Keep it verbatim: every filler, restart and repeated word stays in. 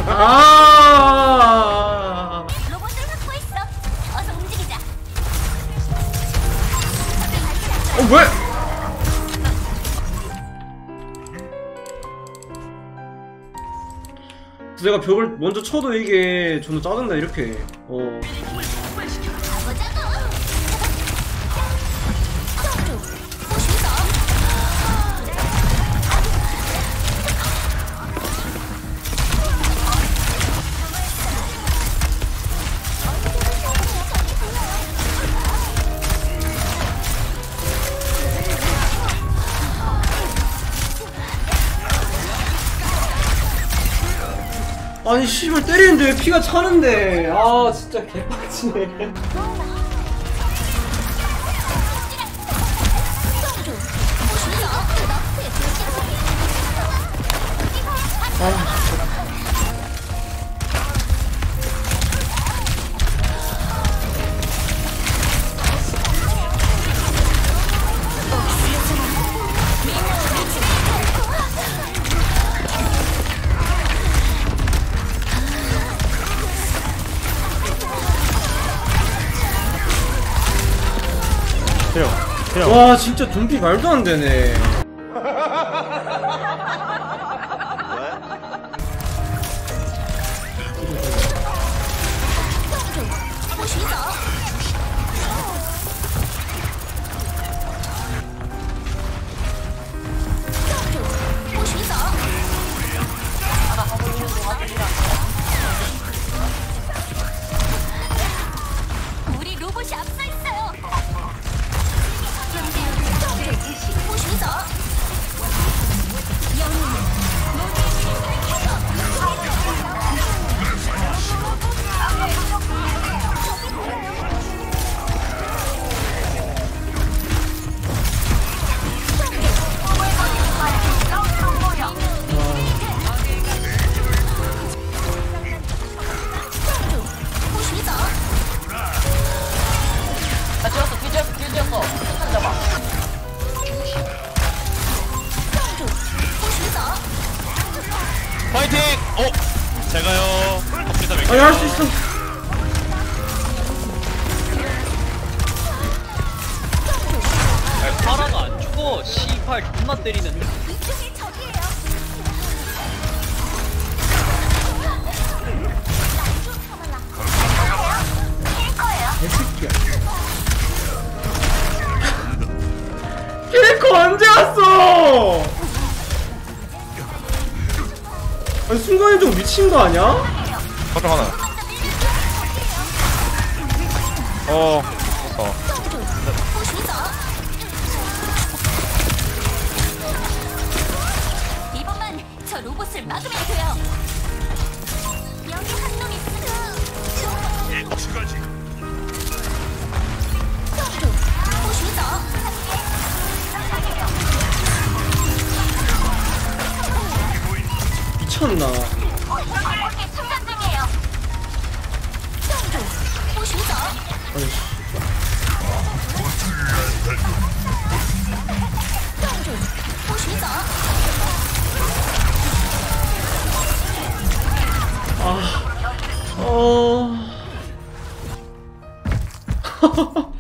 아. 로봇을 확보했어. 어서 움직이자. 어 왜? 내가 벽을 먼저 쳐도 이게 존나 짜증나 이렇게. 어. 아니 씨발 때리는데 왜 피가 차는데. 아 진짜 개빡치네. 아 때려 때려. 와 진짜 둠피 말도 안 되네. 우리 로봇이 앞서 있어요. 파이팅! 어? 제가요. 컴퓨터 몇 아니 할 수 있어. 파라가 안 죽어. 씨팔 존나 때리는데. 이쪽이 적이에요. 개새끼야. 키리코 언제 왔어? 아니 순간이동 미친 거 아니야? 가져 하나. 어. 어. 이번만 저 로봇을 막으면 돼요. 여기 한 놈 있어. 미쳤나? 아이씨. 아, 어.